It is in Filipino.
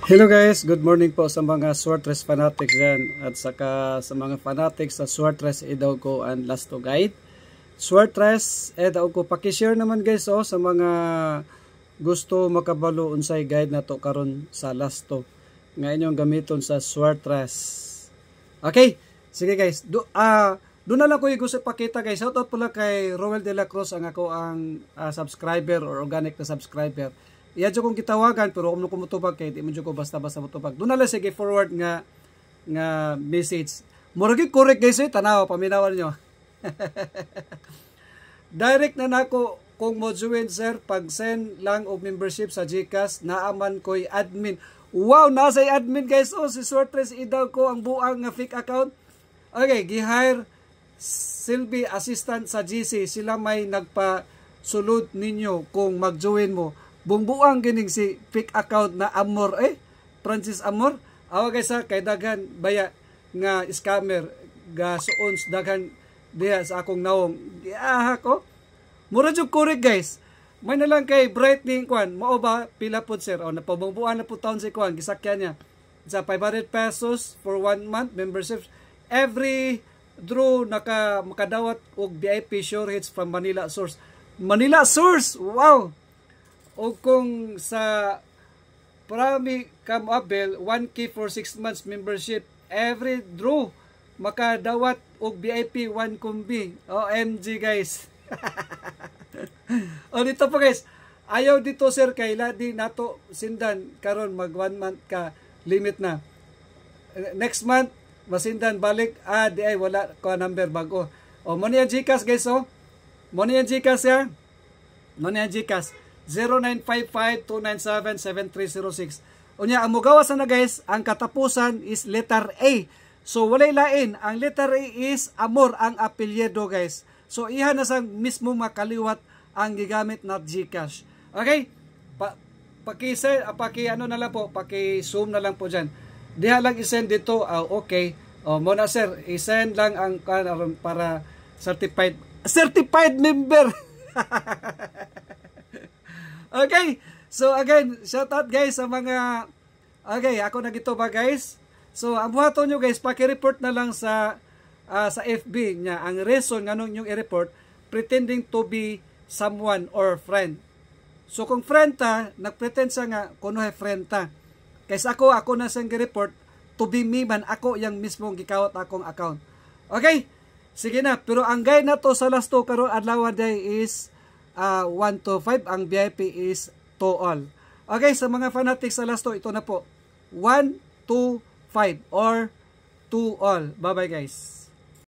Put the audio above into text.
Hello guys, good morning po sa mga Swartres fanatics dyan at saka sa mga fanatics sa Swartres Edaw ko and Lasto Guide. Swartres Edaw ko, pakishare naman guys sa mga gusto makabalo unsay guide na to karon sa Lasto nga inyong gamiton sa Swartres. Okay, sige guys, doon na lang ko yung gusto pakita guys. Shoutout pala kay Roel de la Cruz, ang ako ang subscriber or organic na subscriber. Iya dyan kong kitawagan pero kung kumutubag kay di mo dyan ko basta-basta mutubag. Doon na lang sige forward nga message. Muragi correct guys tanaw, paminawan nyo. Direct na nako kung mo join sir, pag send lang og membership sa GCash, naaman ko'y admin. Wow, nasa'y admin guys. Si Swartres Edaw ko ang buang nga fake account. Okay, gi-hire Silby assistant sa GC. Sila may nagpa-sulod ninyo kung mag-join mo. Bungbuang gining si fake account na Amor Francis Amor. Awa guys kay daghan baya nga scammer ga suons daghan diha sa akong naong. Ko. Mura jud correct guys. May na lang kay brightening kwan, mao ba pila pud sir? Napabungbuan na pud taon si kwan gisakyan niya. Sa 500 pesos for 1 month membership. Every draw makadawat og VIP sure hits from Manila source. Manila source. Wow. O kung sa Prami Cam Abel 1K for 6 months membership, every draw makadawat og VIP 1 kumbi. OMG guys. Dito po guys, ayaw dito sir kay ladi nato sindan karon mag 1 month ka limit na. Next month masindan balik di ay wala ko number bago. Mo niya GCash guys mo niya GCash ya. Mo niya GCash 0955-297-7306. Unya, ang mugawas na guys, ang katapusan is letter A. So, walay lain. Ang letter A is Amor, ang apelyido guys. So, iha na sa mismo makaliwat ang gigamit na GCash. Okay? Paki-zoom na lang po dyan. Diha lang isend dito. Okay. Muna sir, isend lang ang para certified member. Okay, so again, shout out guys sa mga, ako na gito ba guys. So, ang buhaton nyo guys, paki-report na lang sa FB niya. Ang reason nga nung yung i-report, pretending to be someone or friend. So, kung friend ta, nagpretend siya nga, kuno hay friend ta. Kaysa ako na siyang i-report, to be me man, ako yung mismong gikawat akong account. Okay, sige na, pero ang guide na to sa Lasto karon adlaw day is 1 to 5, ang VIP is to all. Okay, sa mga fanatics sa Lasto, ito na po. 1 to 5 or to all. Bye-bye guys.